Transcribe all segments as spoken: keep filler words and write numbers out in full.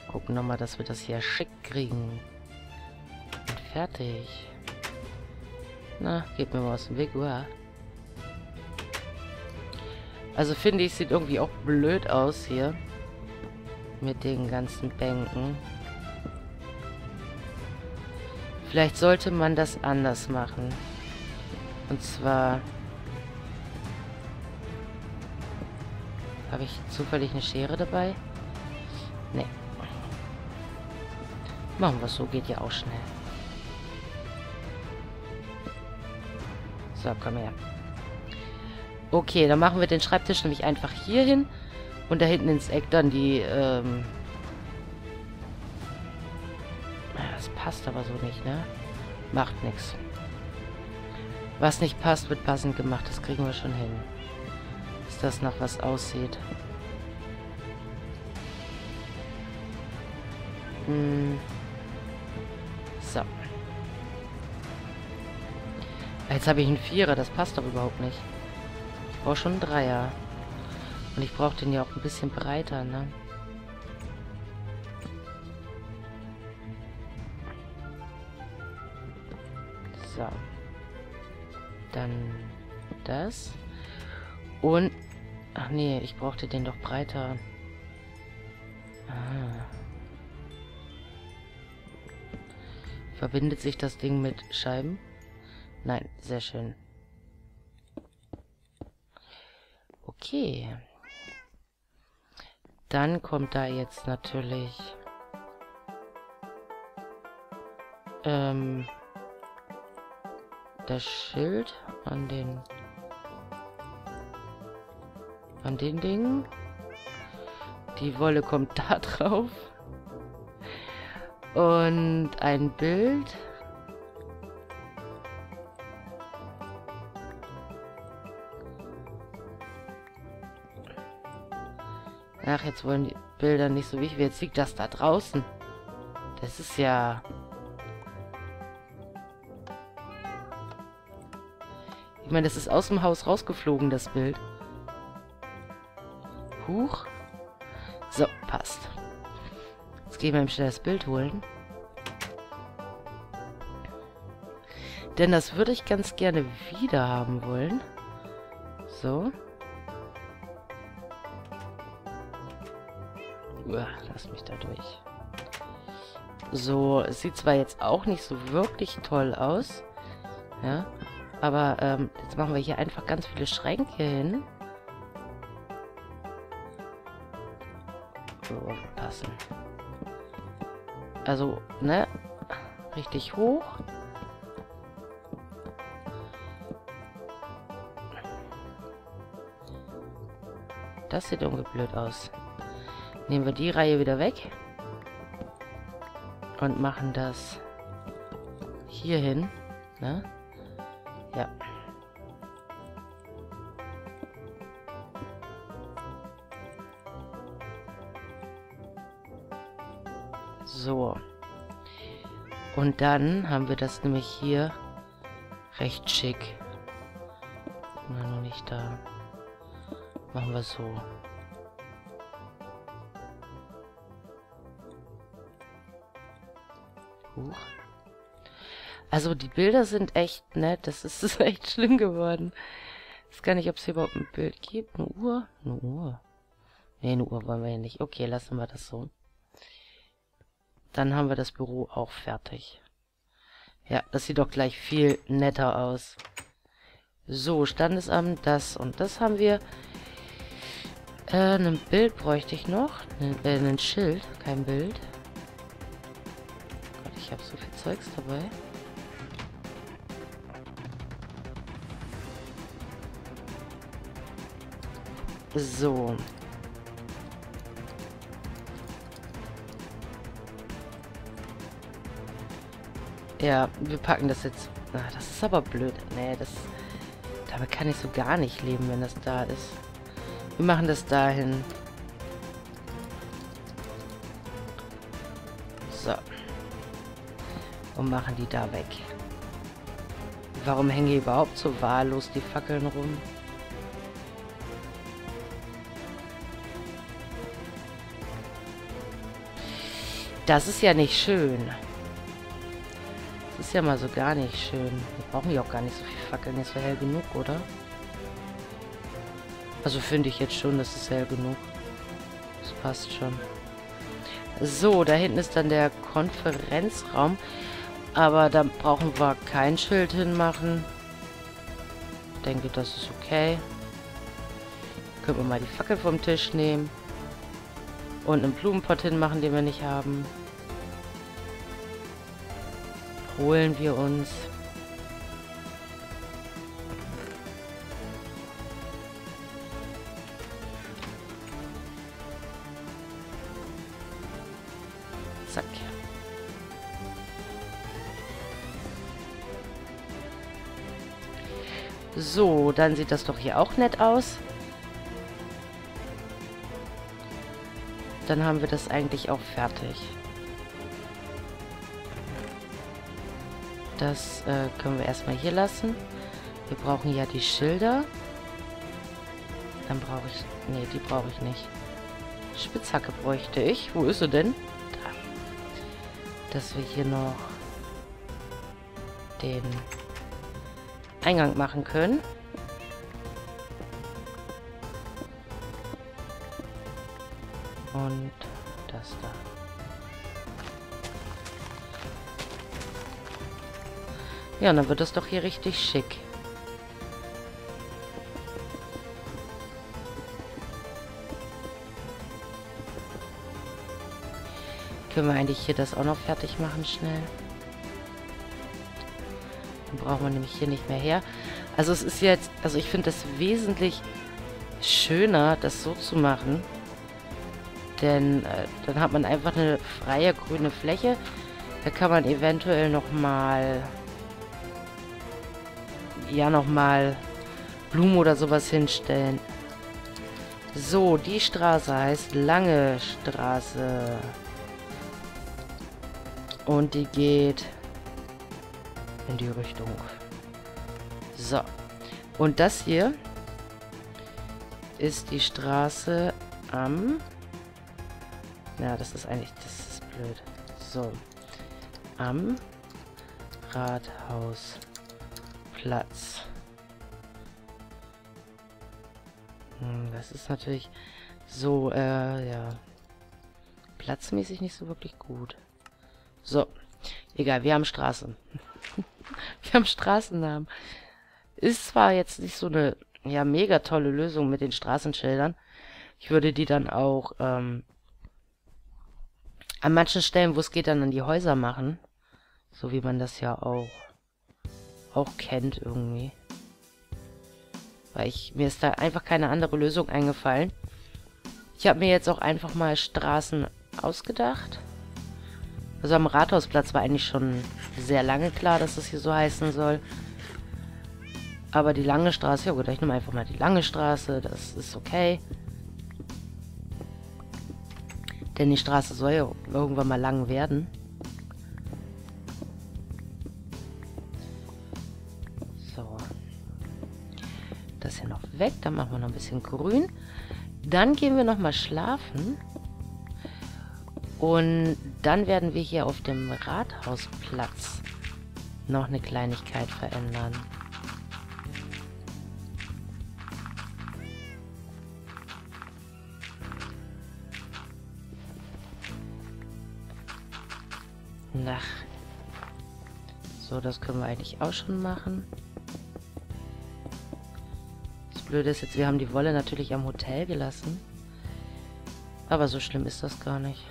Gucken nochmal, dass wir das hier schick kriegen. Und fertig. Na, geht mir mal aus dem Weg, uah. Also finde ich, sieht irgendwie auch blöd aus hier. Mit den ganzen Bänken. Vielleicht sollte man das anders machen. Und zwar... Habe ich zufällig eine Schere dabei? Nee. Machen wir es so, geht ja auch schnell. So, komm her. Okay, dann machen wir den Schreibtisch nämlich einfach hier hin. Und da hinten ins Eck dann die, ähm... Das passt aber so nicht, ne? Macht nichts. Was nicht passt, wird passend gemacht. Das kriegen wir schon hin. Dass das nach was aussieht. Hm. So. Jetzt habe ich einen Vierer. Das passt doch überhaupt nicht. Ich brauche schon einen Dreier. Und ich brauche den ja auch ein bisschen breiter, ne? So. Dann das. Und... Ach nee, ich brauchte den doch breiter. Ah. Verbindet sich das Ding mit Scheiben? Nein, sehr schön. Okay. Dann kommt da jetzt natürlich... Ähm... das Schild an den... an den Dingen. Die Wolle kommt da drauf. Und ein Bild. Ach, jetzt wollen die Bilder nicht so wichtig. Jetzt liegt das da draußen. Das ist ja... Ich meine, das ist aus dem Haus rausgeflogen, das Bild. Huch. So, passt. Jetzt gehen wir ihm schnell das Bild holen. Denn das würde ich ganz gerne wieder haben wollen. So. Uah, lass mich da durch. So, es sieht zwar jetzt auch nicht so wirklich toll aus. Ja. Aber ähm, jetzt machen wir hier einfach ganz viele Schränke hin. So, passen. Also, ne? Richtig hoch. Das sieht irgendwie blöd aus. Nehmen wir die Reihe wieder weg. Und machen das hier hin. Ne? Ja. So. Und dann haben wir das nämlich hier recht schick. Na, noch nicht da. Machen wir so. Huch. Also die Bilder sind echt nett. Das ist, das ist echt schlimm geworden. Ich weiß gar nicht, ob es hier überhaupt ein Bild gibt. Eine Uhr? Eine Uhr. Ne, eine Uhr wollen wir ja nicht. Okay, lassen wir das so. Dann haben wir das Büro auch fertig. Ja, das sieht doch gleich viel netter aus. So, Standesamt, das und das haben wir. Äh, ein Bild bräuchte ich noch. Ein, äh, ein Schild, kein Bild. Gott, ich habe so viel Zeugs dabei. So. Ja, wir packen das jetzt. Ah, das ist aber blöd. Nee, das... Damit kann ich so gar nicht leben, wenn das da ist. Wir machen das dahin. So. Und machen die da weg. Warum hängen hier überhaupt so wahllos die Fackeln rum? Das ist ja nicht schön. Das ist ja mal so gar nicht schön. Wir brauchen ja auch gar nicht so viel Fackeln. Ist ja hell genug, oder? Also finde ich jetzt schon, das ist hell genug. Das passt schon. So, da hinten ist dann der Konferenzraum. Aber da brauchen wir kein Schild hinmachen. Ich denke, das ist okay. Können wir mal die Fackel vom Tisch nehmen. Und einen Blumenpott hinmachen, den wir nicht haben. Holen wir uns. Zack. So, dann sieht das doch hier auch nett aus. Dann haben wir das eigentlich auch fertig. Das äh, können wir erstmal hier lassen. Wir brauchen ja die Schilder. Dann brauche ich... Nee, die brauche ich nicht. Spitzhacke bräuchte ich. Wo ist sie denn? Da. Dass wir hier noch den Eingang machen können. Und das da. Ja, dann wird das doch hier richtig schick. Können wir eigentlich hier das auch noch fertig machen, schnell? Dann brauchen wir nämlich hier nicht mehr her. Also es ist jetzt, also ich finde es wesentlich schöner, das so zu machen. Denn äh, dann hat man einfach eine freie grüne Fläche. Da kann man eventuell nochmal... ja, nochmal Blumen oder sowas hinstellen. So, die Straße heißt Lange Straße. Und die geht in die Richtung. So. Und das hier ist die Straße am... Ja, das ist eigentlich... Das ist blöd. So. Am Rathausplatz. Hm, das ist natürlich so, äh, ja. Platzmäßig nicht so wirklich gut. So. Egal, wir haben Straßen. Wir haben Straßennamen. Ist zwar jetzt nicht so eine, ja, mega tolle Lösung mit den Straßenschildern. Ich würde die dann auch, ähm, an manchen Stellen, wo es geht, dann an die Häuser machen. So wie man das ja auch, auch kennt irgendwie. Weil ich, mir ist da einfach keine andere Lösung eingefallen. Ich habe mir jetzt auch einfach mal Straßen ausgedacht. Also am Rathausplatz war eigentlich schon sehr lange klar, dass das hier so heißen soll. Aber die Lange Straße, ja gut, ich nehme einfach mal die Lange Straße, das ist okay. Denn die Straße soll ja irgendwann mal lang werden. So. Das hier noch weg, dann machen wir noch ein bisschen grün. Dann gehen wir noch mal schlafen. Und dann werden wir hier auf dem Rathausplatz noch eine Kleinigkeit verändern. Ach. So, das können wir eigentlich auch schon machen. Das Blöde ist jetzt, wir haben die Wolle natürlich am Hotel gelassen. Aber so schlimm ist das gar nicht.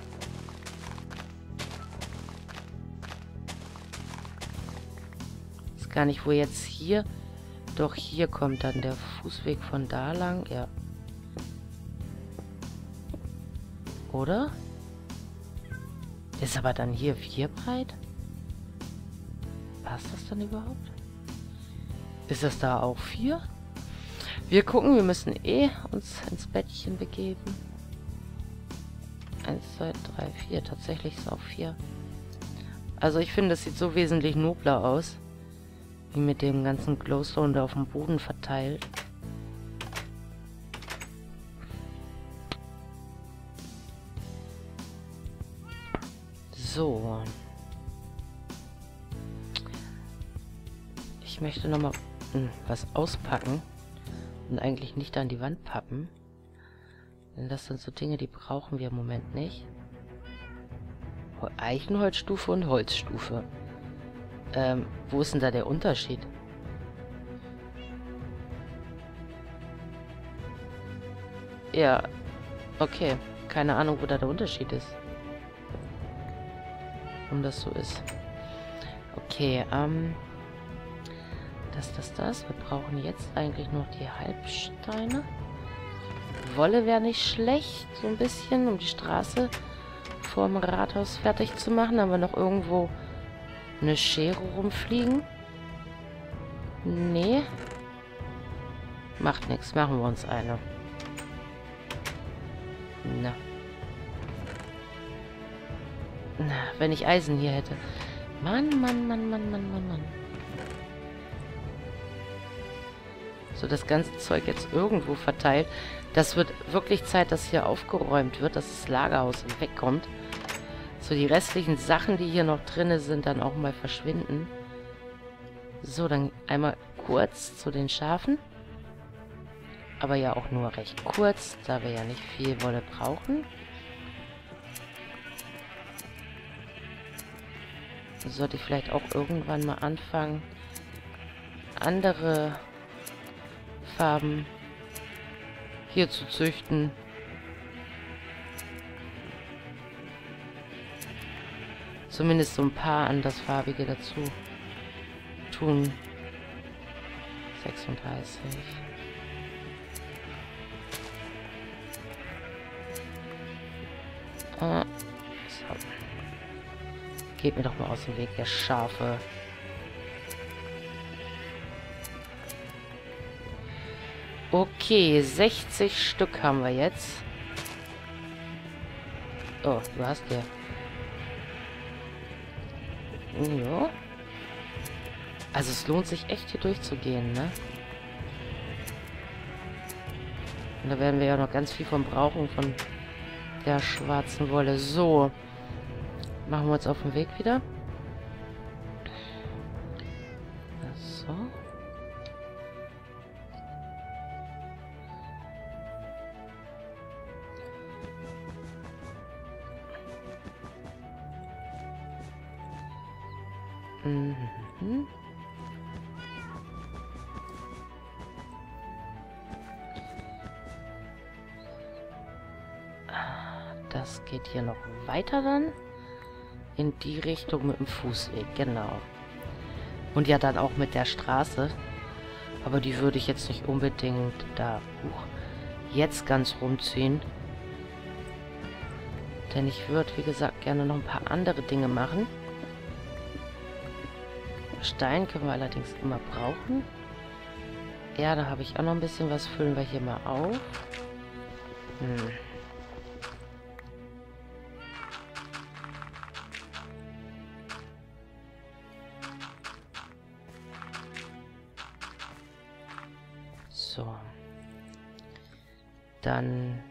Gar nicht, wo jetzt hier... Doch hier kommt dann der Fußweg von da lang. Ja. Oder? Ist aber dann hier vier breit? Passt das dann überhaupt? Ist das da auch vier? Wir gucken, wir müssen eh uns ins Bettchen begeben. Eins, zwei, drei, vier. Tatsächlich ist es auch vier. Also ich finde, das sieht so wesentlich nobler aus. Wie mit dem ganzen Glowstone da auf dem Boden verteilt. So. Ich möchte nochmal was auspacken und eigentlich nicht an die Wand pappen. Denn das sind so Dinge, die brauchen wir im Moment nicht. Eichenholzstufe und Holzstufe. Ähm, wo ist denn da der Unterschied? Ja, okay. Keine Ahnung, wo da der Unterschied ist. Warum das so ist. Okay, ähm... Das, das, das. Wir brauchen jetzt eigentlich noch die Halbsteine. Wolle wäre nicht schlecht, so ein bisschen, um die Straße vorm Rathaus fertig zu machen. Haben wir noch irgendwo eine Schere rumfliegen? Nee. Macht nichts, machen wir uns eine. Na. Na, wenn ich Eisen hier hätte. Mann, Mann, Mann, Mann, Mann, Mann, Mann. So, das ganze Zeug jetzt irgendwo verteilt. Das wird wirklich Zeit, dass hier aufgeräumt wird, dass das Lagerhaus wegkommt. So, die restlichen Sachen, die hier noch drin sind, dann auch mal verschwinden. So, dann einmal kurz zu den Schafen. Aber ja auch nur recht kurz, da wir ja nicht viel Wolle brauchen. Sollte ich vielleicht auch irgendwann mal anfangen, andere Farben hier zu züchten. Zumindest so ein paar andersfarbige dazu tun. sechsunddreißig. Ah, so. Geht mir doch mal aus dem Weg, der Schafe. Okay, sechzig Stück haben wir jetzt. Oh, du hast ja. Ja. Also es lohnt sich echt hier durchzugehen, ne? Und da werden wir ja noch ganz viel von brauchen, von der schwarzen Wolle. So. Machen wir uns auf den Weg wieder. So. Mhm. Das geht hier noch weiter dann. In die Richtung mit dem Fußweg, genau. Und ja dann auch mit der Straße. Aber die würde ich jetzt nicht unbedingt da uh, jetzt ganz rumziehen. Denn ich würde, wie gesagt, gerne noch ein paar andere Dinge machen. Stein können wir allerdings immer brauchen. Ja, da habe ich auch noch ein bisschen was. Füllen wir hier mal auf. Hm. So. Dann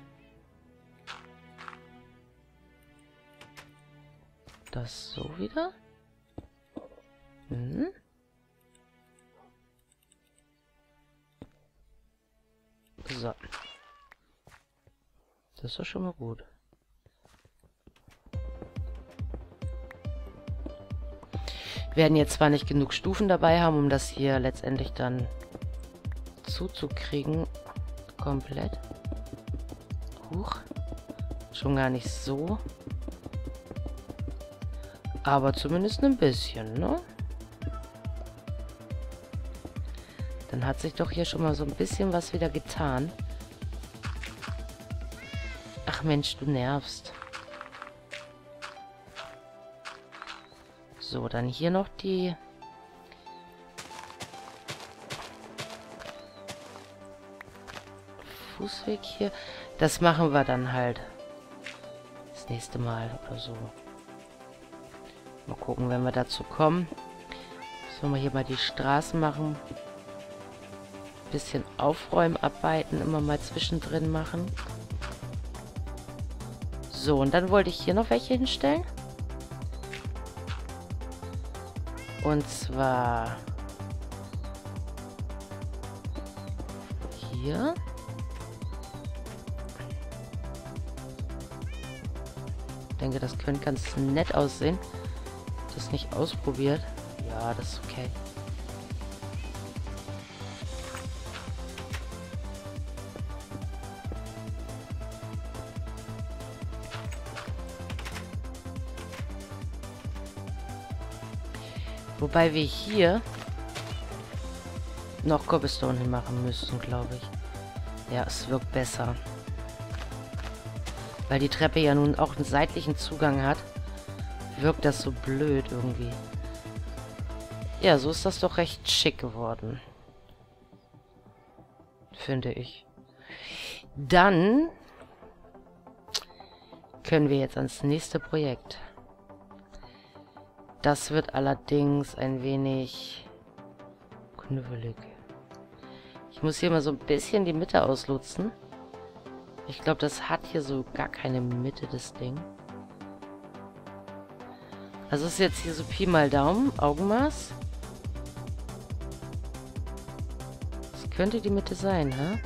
das so wieder. Hm. So. Das ist doch schon mal gut. Wir werden jetzt zwar nicht genug Stufen dabei haben, um das hier letztendlich dann zuzukriegen. Komplett. Huch. Schon gar nicht so. Aber zumindest ein bisschen, ne? Dann hat sich doch hier schon mal so ein bisschen was wieder getan. Ach Mensch, du nervst. So, dann hier noch die... Fußweg hier. Das machen wir dann halt das nächste Mal oder so. Mal gucken, wenn wir dazu kommen. Sollen wir hier mal die Straßen machen. Bisschen Aufräumarbeiten immer mal zwischendrin machen. So, und dann wollte ich hier noch welche hinstellen. Und zwar hier. Ich denke, das könnte ganz nett aussehen. Das nicht ausprobiert. Ja, das ist okay. Wobei wir hier noch Cobblestone hinmachen müssen, glaube ich. Ja, es wirkt besser. Weil die Treppe ja nun auch einen seitlichen Zugang hat, wirkt das so blöd irgendwie. Ja, so ist das doch recht schick geworden. Finde ich. Dann können wir jetzt ans nächste Projekt. Das wird allerdings ein wenig knuffelig. Ich muss hier mal so ein bisschen die Mitte auslutzen. Ich glaube, das hat hier so gar keine Mitte, das Ding. Also ist jetzt hier so Pi mal Daumen, Augenmaß. Das könnte die Mitte sein, hä?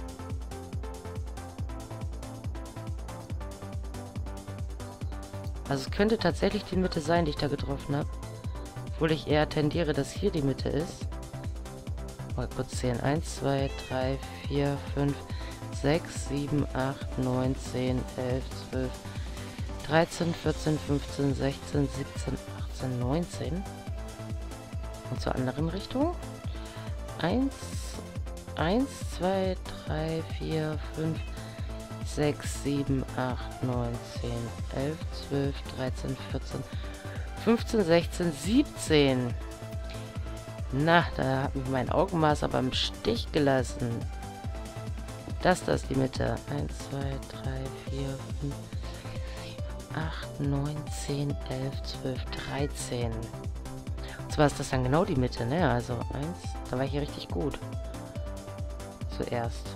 Also es könnte tatsächlich die Mitte sein, die ich da getroffen habe. Obwohl ich eher tendiere, dass hier die Mitte ist. Mal kurz zählen. eins, zwei, drei, vier, fünf, sechs, sieben, acht, neun, zehn, elf, zwölf, dreizehn, vierzehn, fünfzehn, sechzehn, siebzehn, achtzehn, neunzehn. Und zur anderen Richtung. eins, eins, zwei, drei, vier, fünf, sechs, sieben, acht, neun, zehn, elf, zwölf, dreizehn, vierzehn, fünfzehn, sechzehn, siebzehn. Na, da hat mich mein Augenmaß aber im Stich gelassen. Das, das ist die Mitte. eins, zwei, drei, vier, fünf, sieben, acht, neun, zehn, elf, zwölf, dreizehn. Und zwar ist das dann genau die Mitte, ne? Also eins, da war ich hier richtig gut. Zuerst.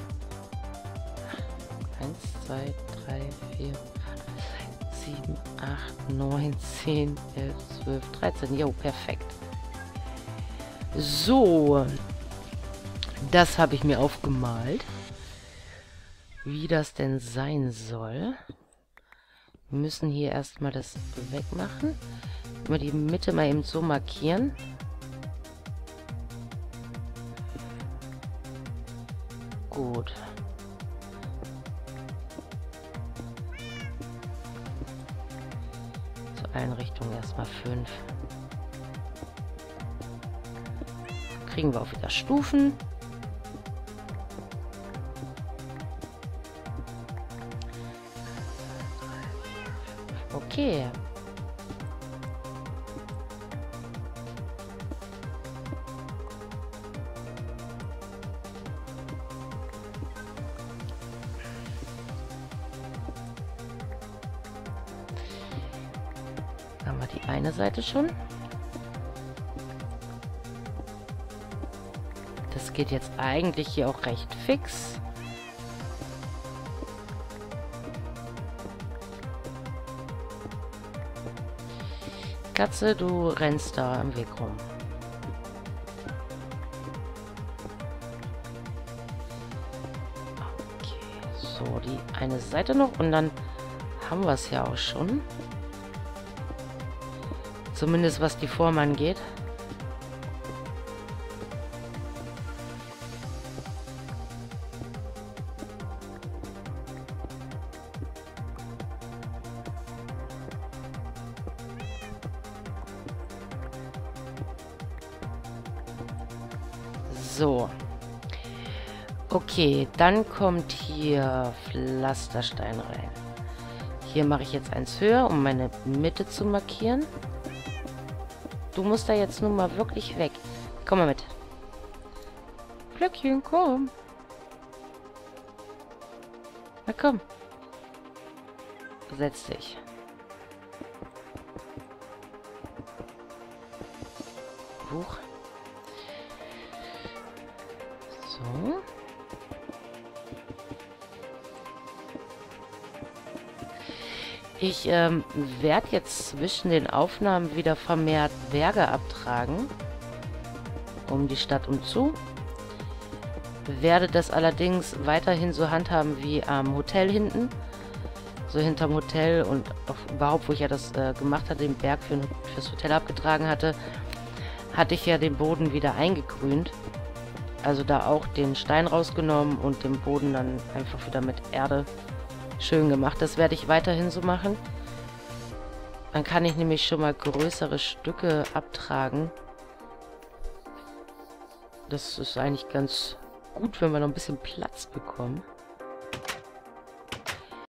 eins, zwei, drei, vier, sieben, acht, neun, zehn, elf, zwölf, dreizehn. Jo, perfekt. So. Das habe ich mir aufgemalt. Wie das denn sein soll. Wir müssen hier erstmal das wegmachen. Mal die Mitte mal eben so markieren. Gut. Zu allen Richtungen erstmal fünf. Kriegen wir auch wieder Stufen. Okay. Haben wir die eine Seite schon. Das geht jetzt eigentlich hier auch recht fix. Katze, du rennst da am Weg rum. Okay, so, die eine Seite noch und dann haben wir es ja auch schon. Zumindest was die Form angeht. So. Okay, dann kommt hier Pflasterstein rein. Hier mache ich jetzt eins höher, um meine Mitte zu markieren. Du musst da jetzt nun mal wirklich weg. Komm mal mit. Glöckchen, komm. Na komm. Setz dich. Huch. So. Ich ähm, werde jetzt zwischen den Aufnahmen wieder vermehrt Berge abtragen. Um die Stadt umzu. Werde das allerdings weiterhin so handhaben wie am Hotel hinten. So hinterm Hotel und auch überhaupt, wo ich ja das äh, gemacht hatte, den Berg für, fürs Hotel abgetragen hatte, hatte ich ja den Boden wieder eingegrünt. Also da auch den Stein rausgenommen und den Boden dann einfach wieder mit Erde schön gemacht. Das werde ich weiterhin so machen. Dann kann ich nämlich schon mal größere Stücke abtragen. Das ist eigentlich ganz gut, wenn wir noch ein bisschen Platz bekommen.